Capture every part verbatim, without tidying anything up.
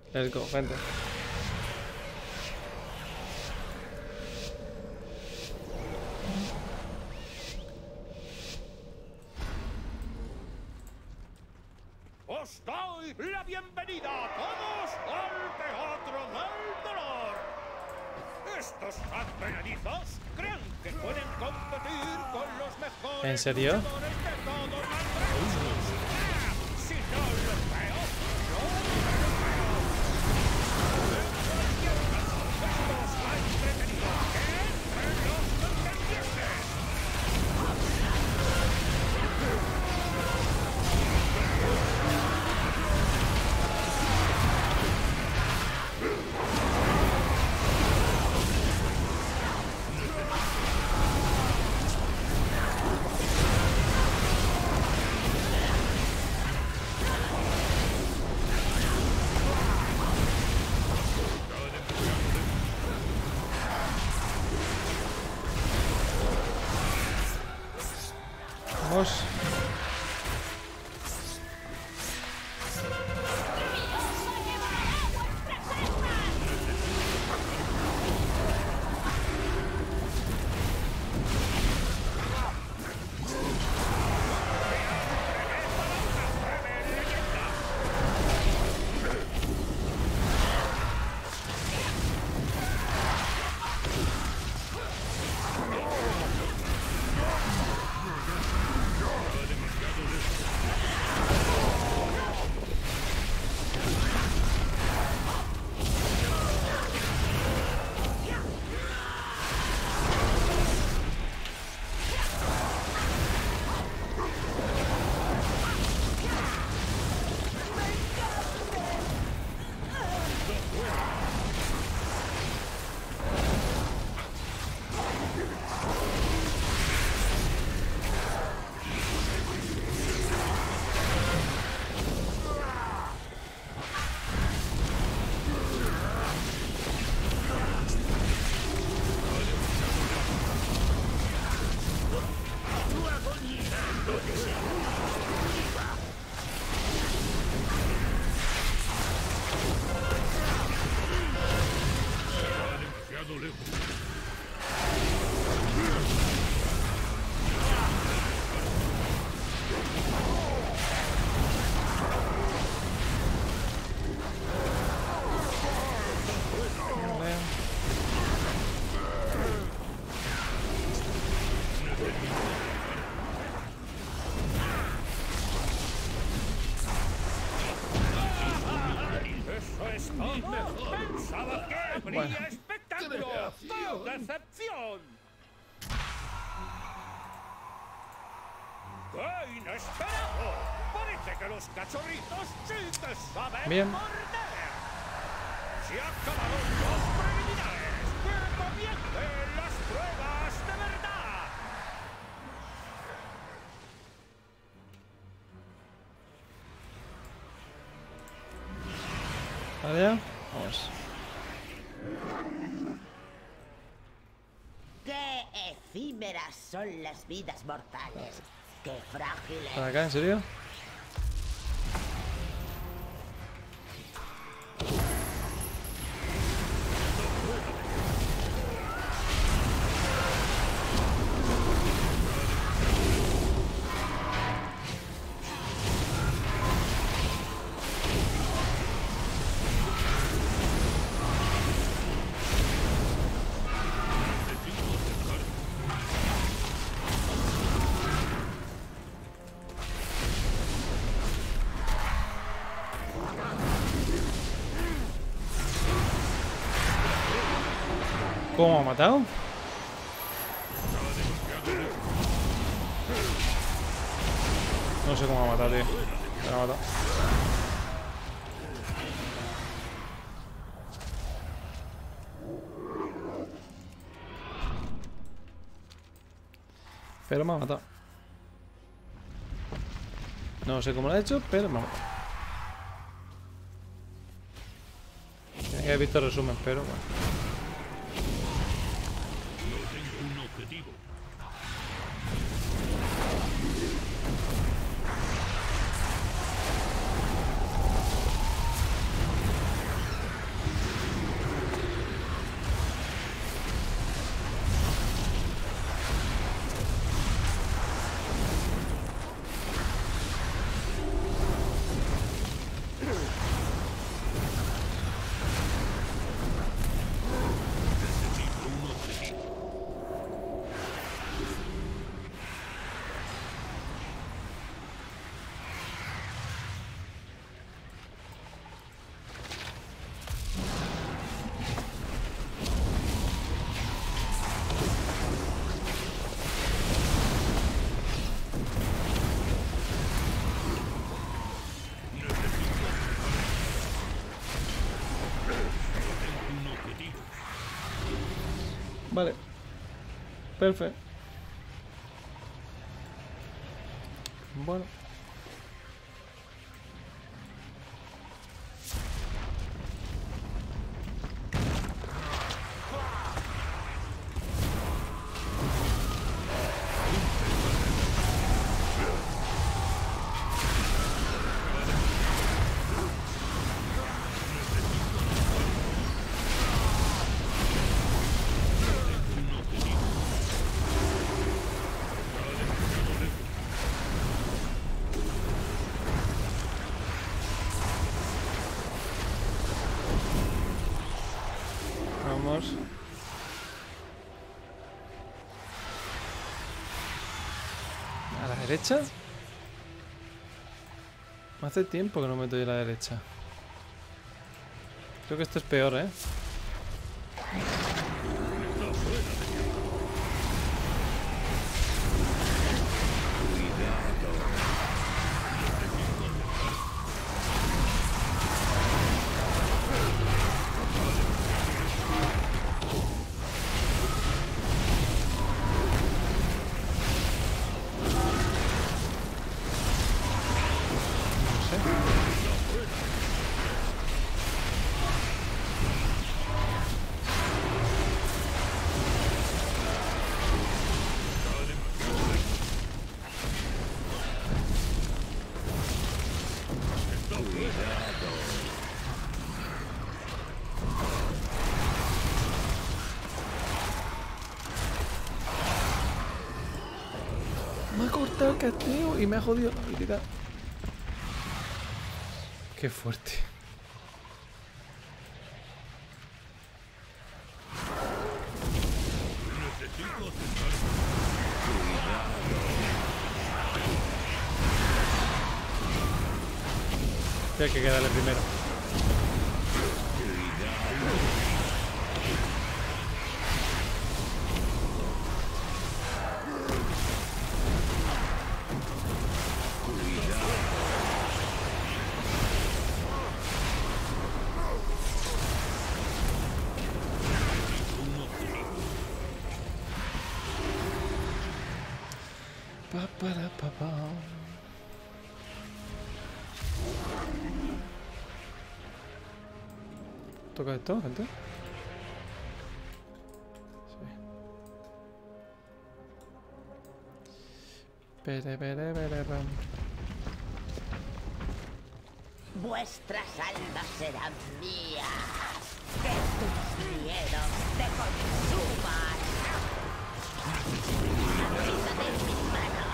Let's go, gente. Os doy la bienvenida a todos al Teatro del Dolor. Estos advenedizos creen que pueden competir con los mejores ¿En serio? luchadores de todos los reinos. Ah, si no los veo, no los veo. En cualquier caso, esto es más entretenido que entre los contendientes. Vamos. Pensaba que habría Bueno. espectáculo. ¡Qué decepción! ¡Qué inesperado! Parece que los cachorritos sí que saben Bien. morder. Se acabaron los preliminares. ¡Que comiencen las pruebas de verdad! Vale, vamos. ¡Qué efímeras son las vidas mortales! ¡Qué frágiles! ¿Para acá, en serio? ¿Cómo me ha matado? No sé cómo me ha matado, tío. Me ha matado. Pero me ha matado. No sé cómo lo ha hecho, pero me ha matado. Tenía que haber visto el resumen, pero bueno. Vale. Perfecto. Bueno. Vamos. ¿A la derecha? Hace tiempo que no meto yo a la derecha. Creo que esto es peor, ¿eh? Me ha cortado el castillo y me ha jodido la habilidad. Qué fuerte. Y hay que quedarle primero. Pa, para, pa, pa. ¿Toca esto, gente? Sí. Pere, pere, pere, pam. Vuestras almas serán mías. Que tus miedos te consuman. Quítate de mis manos.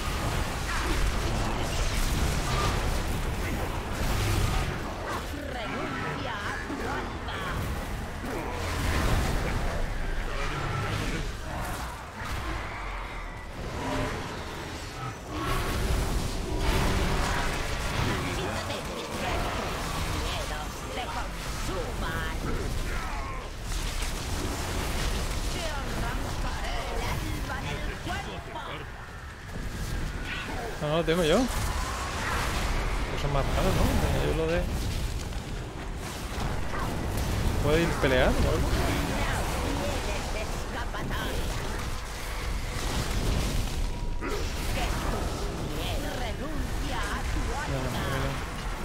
Renuncia a tu alma. Quítate de mis manos. Tus miedos te consuman. Te arrancaré el alma del cuerpo. No, no lo tengo yo. Cosas más raras, ¿no? Tenía yo lo de... ¿Puedo ir a pelear o algo? No tienes escapatoria. Que tus miedos renuncia a tu No, no, alma. no, no.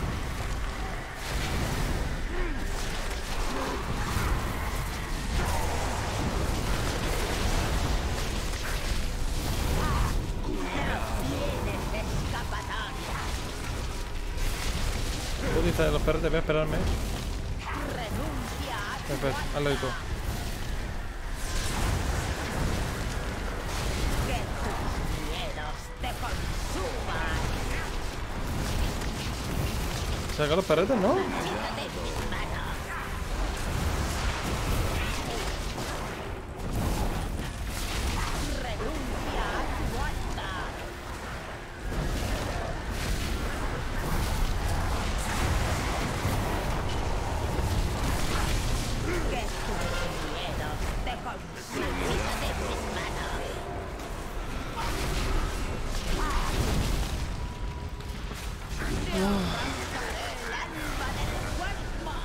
Tienes escapatoria. Tú dices los perros, te voy a esperarme. Renuncia a tu Espera, hazlo y tú. que tus miedos te consuman. Saca los perretes, ¿no? Quítate de mis manos. Renuncia a tu alma. Que tus miedos te consuman. Quítate de mis manos. Te arrancaré el alma del cuerpo.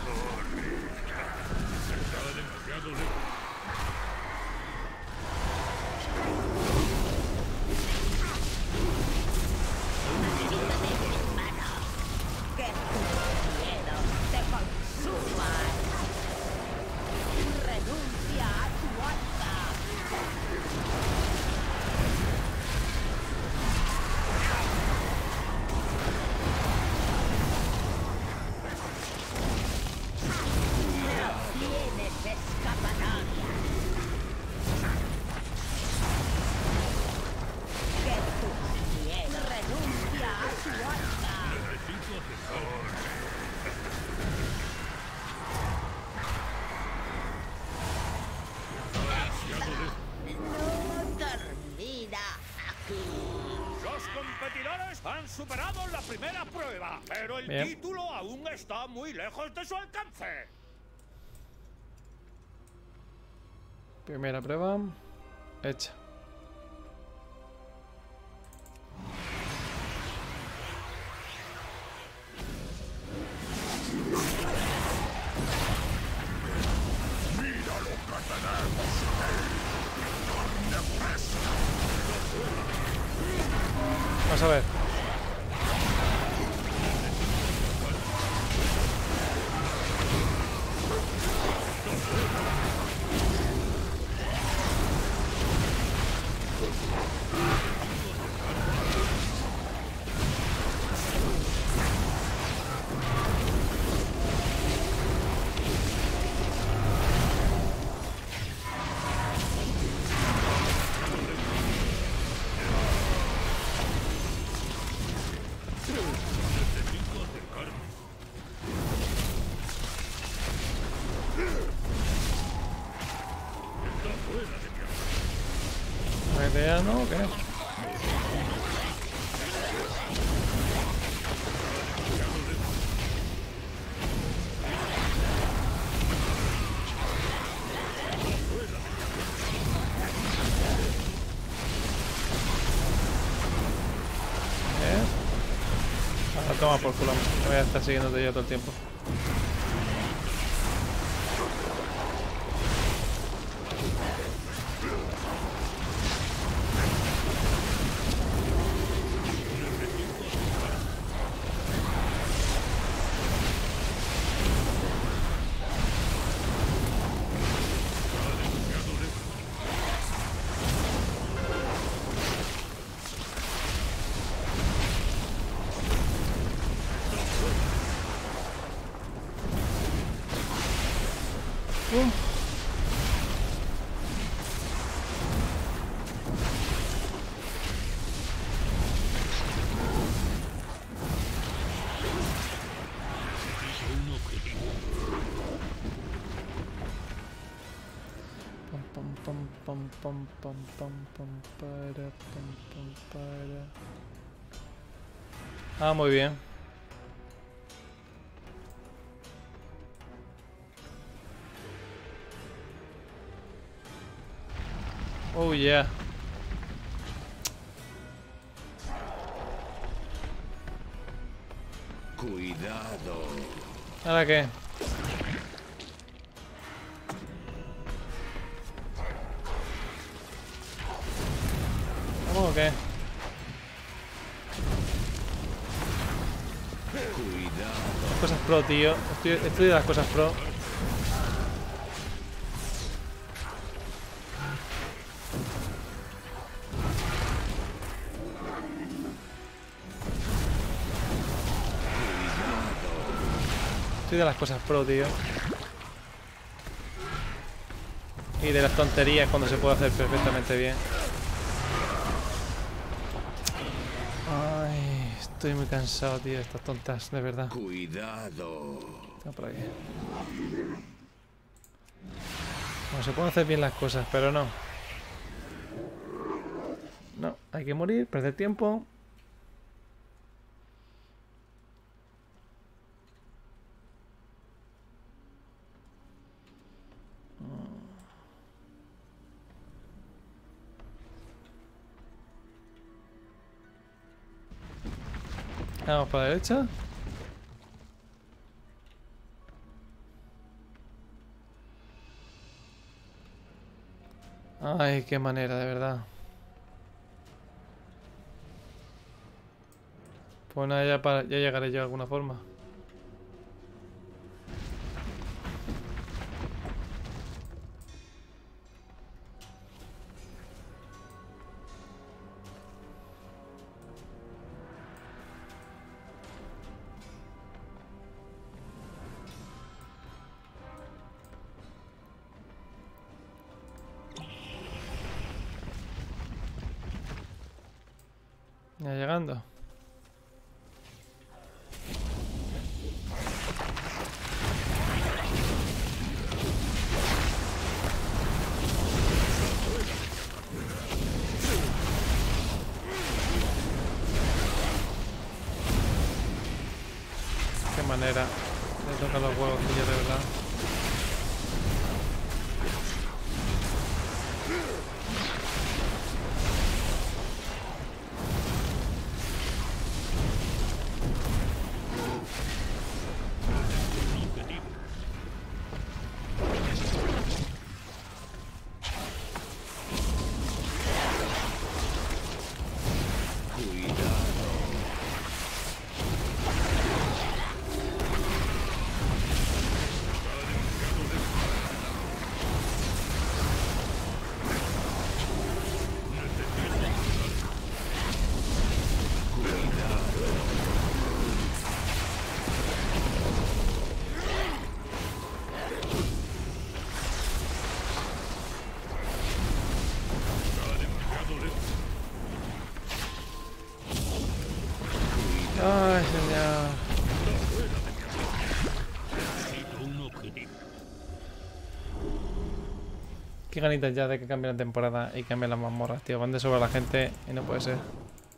superado la primera prueba, pero el Bien. título aún está muy lejos de su alcance. Primera prueba. Hecha. Vamos a ver. ¿Una idea, no? ¿O qué? ¿Eh? Ahora toma por culo. Me voy a estar siguiéndote yo todo el tiempo. Uh. Pam, pam, pam, pam, pam, pam, pam, para, pam, pam, para. Ah, muy bien. Oh yeah. Cuidado. ¿Ahora qué? ¿Cómo o qué? Cuidado. Las cosas pro, tío. Estoy, estoy de las cosas pro. Estoy de las cosas pro, tío. Y de las tonterías cuando se puede hacer perfectamente bien. Ay, estoy muy cansado, tío, de estas tontas, de verdad. Cuidado. Está por aquí. Bueno, se pueden hacer bien las cosas, pero no. No, hay que morir, perder tiempo. Vamos para la derecha. Ay, qué manera, de verdad. Pues nada, ya, para, ya llegaré yo de alguna forma. Ya llegando. manera. Le tocan los huevos, tío, de verdad. Ay, señor. Qué ganitas ya de que cambie la temporada y cambie las mazmorras, tío. Van de sobra la gente y no puede ser.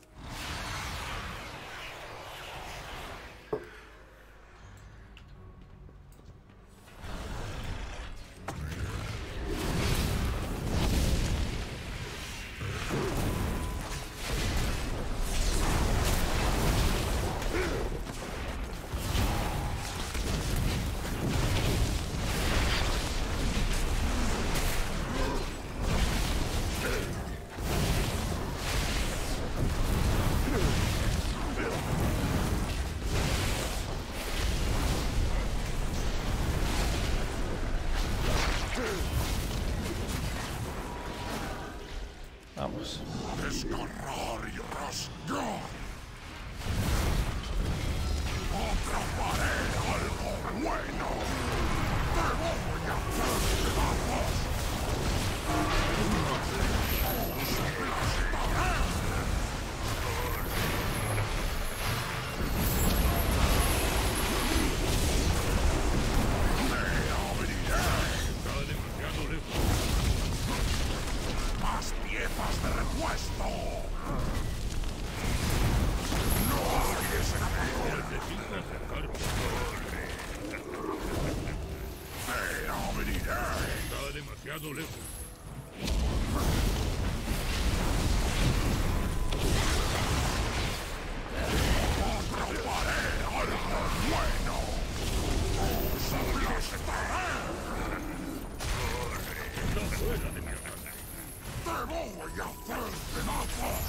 Vamos. Desgarrar y rasgar. Atraparé algo bueno. Te voy a hacer pedazos. Me abriré. Está demasiado lejos. Más piezas de repuesto. No hay ese mejor. Necesito acercarte. Me abriré. Está demasiado lejos. Atraparé algo bueno. Os aplastaré. Te voy a hacer pedazos.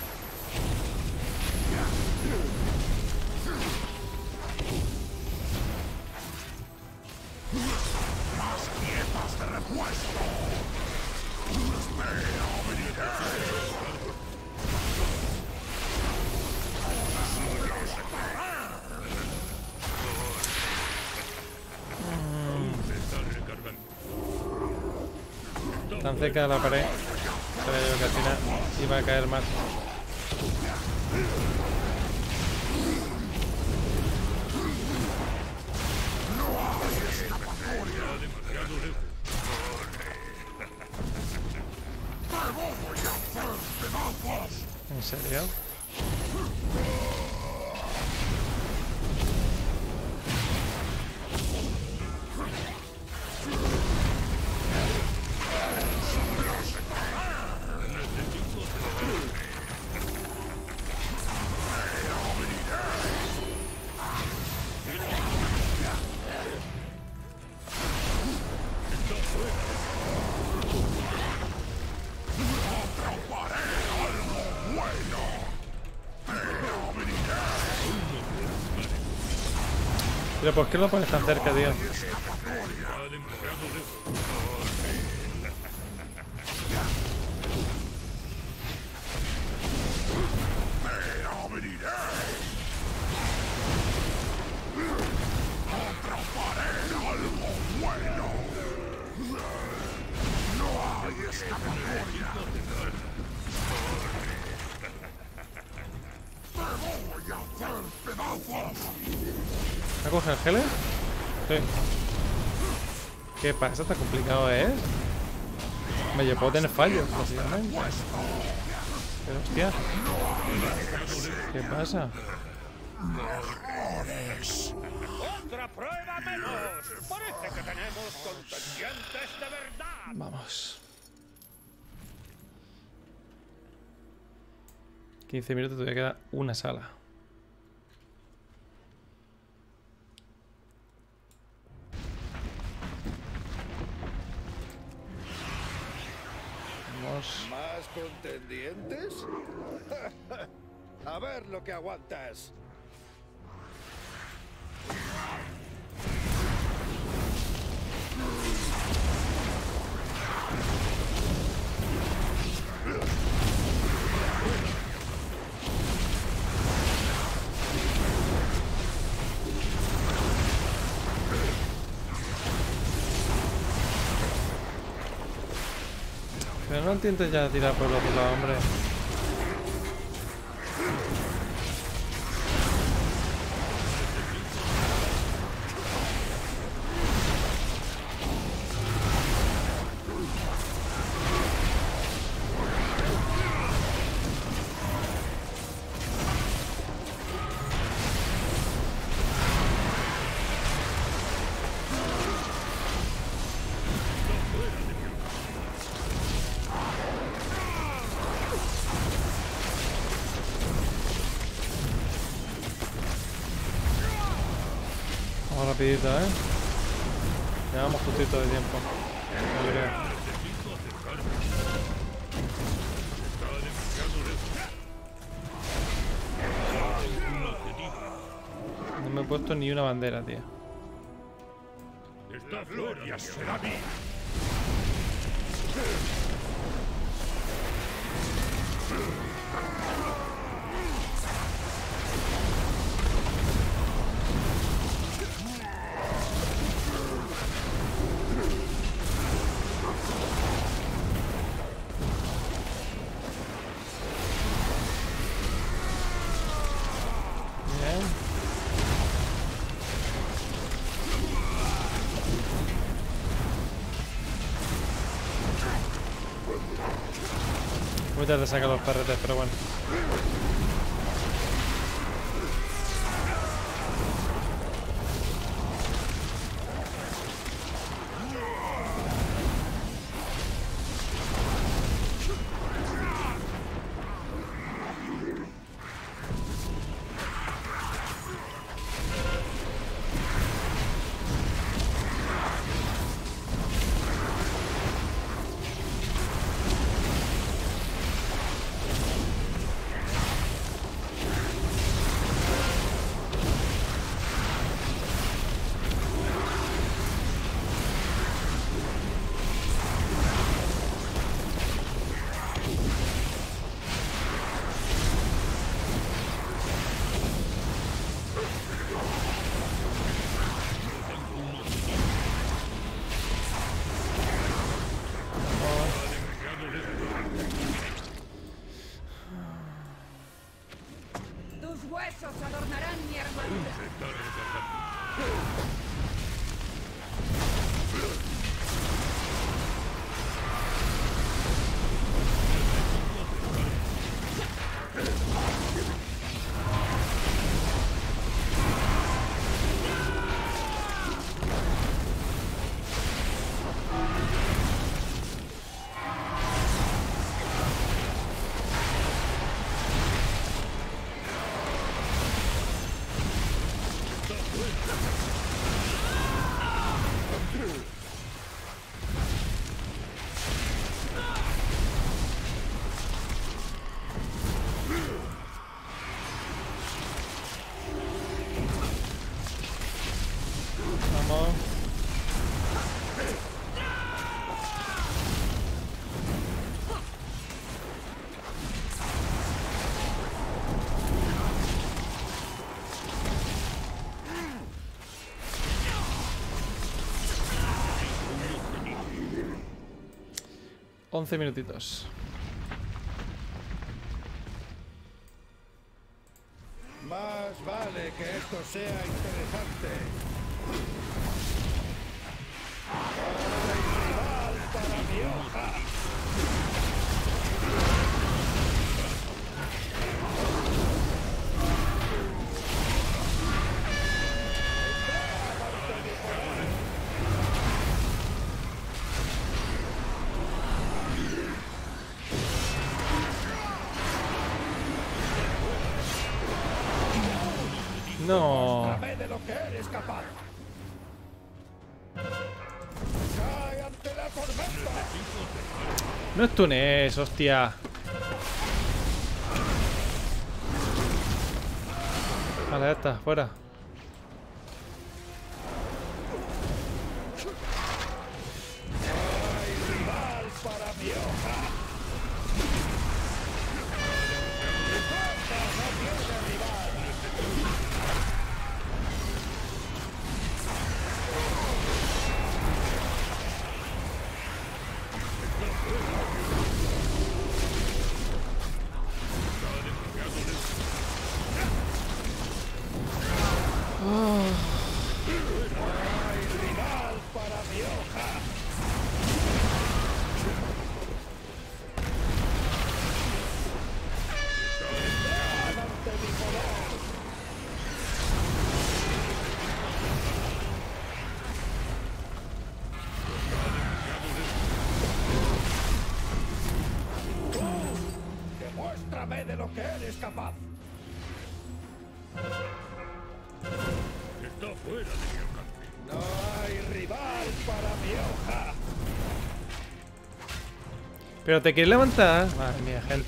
Más piezas de repuesto. Me abriré. Se está recargando. Tan cerca de la pared. Sabía yo que al final iba a caer mal. Demasiado lejos. Te voy a hacer pedazos. ¿En serio? Atraparé algo bueno. Me abriré. Pero ¿por qué lo pones tan cerca, tío? Está demasiado lejos. Me abriré. Atraparé algo bueno. No hay escapatoria. Te voy a hacer pedazos. ¿Me coge el gel? Sí. ¿Qué pasa? ¿Tan complicado es? Me yo puedo tener fallos, básicamente. Pero hostia. ¿Qué pasa? Horrores. Otra prueba menos. Parece que tenemos contendientes de verdad. Vamos. quince minutos, todavía queda una sala. Vamos. ¿Más contendientes? A ver lo que aguantas. Pero no intentes ya tirar por el otro lado, hombre. Vamos rapidito, ¿eh? Llevamos justito de tiempo. No creo. No me he puesto ni una bandera, tío. La gloria será mía. Bien. Muy tarde saca los perretes, pero bueno. Tus huesos adornarán mi armadura. Vamos. Once minutitos. Más vale que esto sea interesante. ¡Hay rival para mi hoja! eres capaz. ¡Cae ante la tormenta! No stunees, hostia. Vale, ya está, fuera. ¡Rival para mi hoja! ¡No tiene rival! ¡Rival para mi hoja! ¡Ante mi poder! ¡Tú! ¡Demuéstrame de lo que eres capaz! Está fuera de mi alcance. ¡No hay rival para mi hoja! Pero te quieres levantar. Madre mía, gente.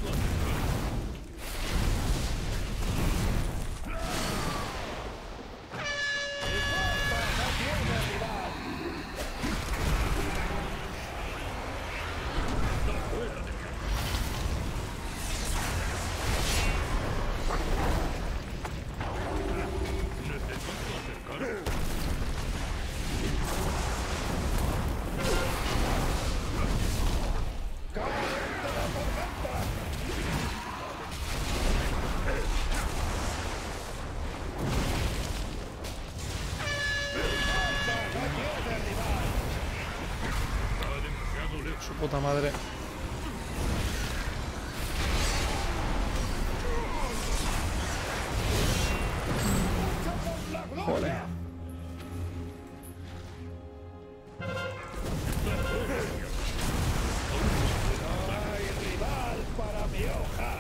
Su puta madre. Joder. ¡No hay rival para mi hoja!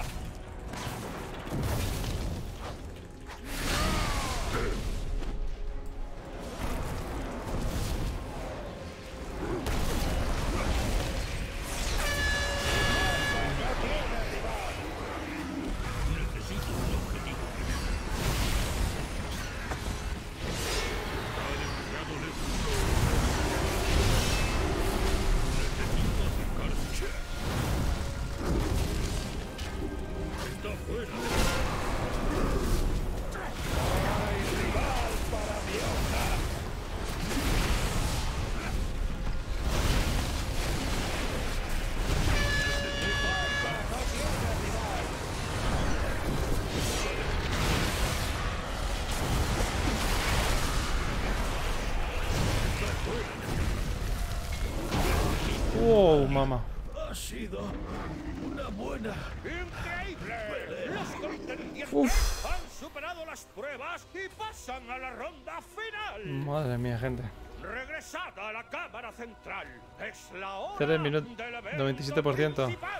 Wow, mamá. Ha sido una buena... ¡Increíble! Los contendientes Uf. han superado las pruebas y pasan a la ronda final. Madre mía, gente. Regresad a la cámara central. Es la hora Tres minutos, del evento noventa y siete por ciento. principal.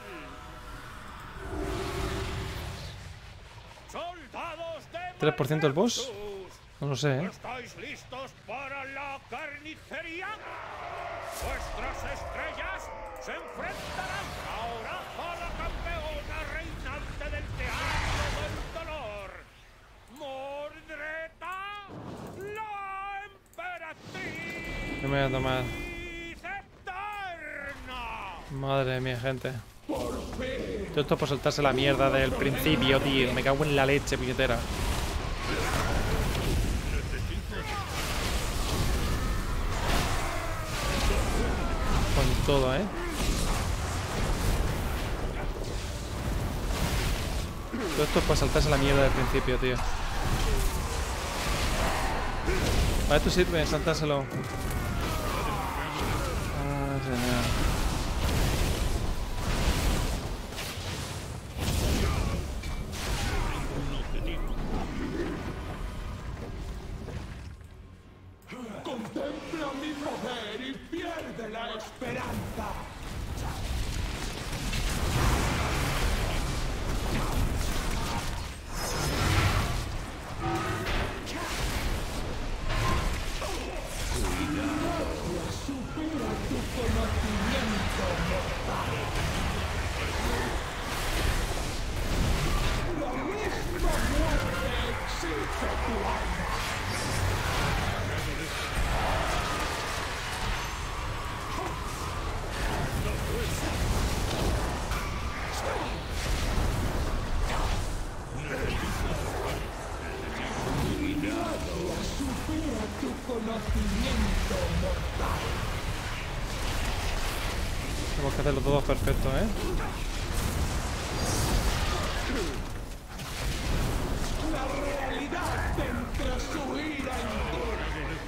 Soldados de tres por ciento el boss. Marversus, No lo sé, ¿eh? ¿estáis listos para la carnicería? Vuestras estrellas se enfrentarán ahora a la campeona reinante del Teatro del Dolor, Mordreta, la emperatriz No me voy a tomar. eterna. Madre mía, gente. Todo esto por soltarse la mierda del principio, tío. Me cago en la leche, puñetera. Con todo, ¿eh? Todo esto es por saltarse la mierda del principio, tío. Para esto sirve, saltárselo. Ah, señor. Contempla mi poder y pierde la esperanza. Tenemos que hacerlo todo perfecto, ¿eh? La realidad dentro su ira endura.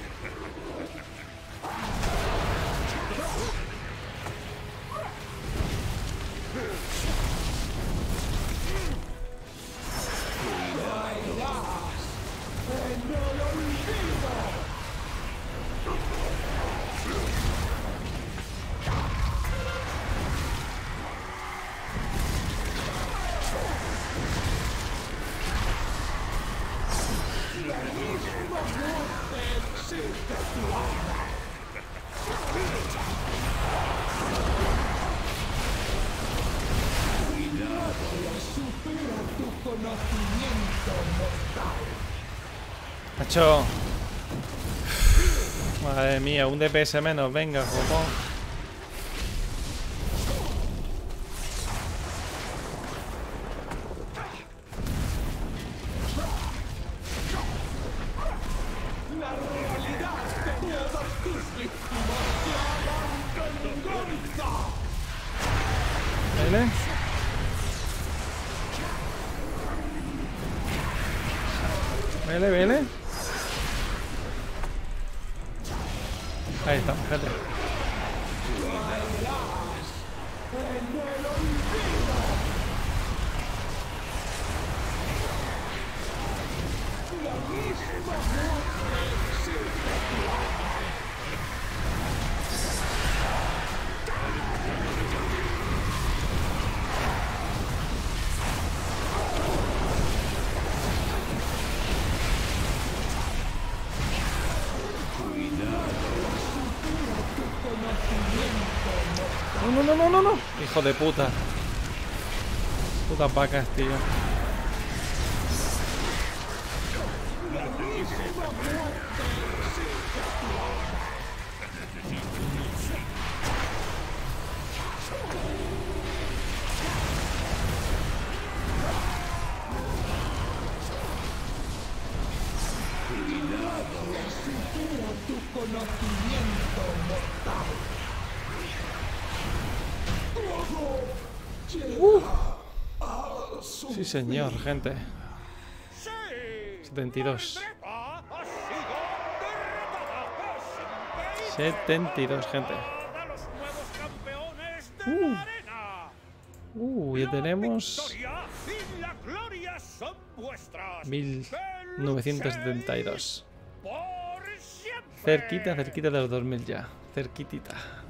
Caerás en el olvido. Supera tu conocimiento mortal. Macho. Madre mía, un D P S menos. Venga, jopón. La realidad de todas tus víctimas te harán venganza. ¿Vale? Vele, vele. Ahí está, gente. No, no, no, no, no. Hijo de puta. Putas vacas, tío. Supera tu conocimiento mortal. Sí, señor, gente. ¡Sí! setenta y dos. Trepa ha sido derrotada. Es increíble. setenta y dos, gente. A los nuevos campeones de Uh. la arena. Uh, ya La tenemos victoria y la gloria son vuestras. mil novecientos setenta y dos. Por siempre. Cerquita, cerquita de los dos mil ya. Cerquitita.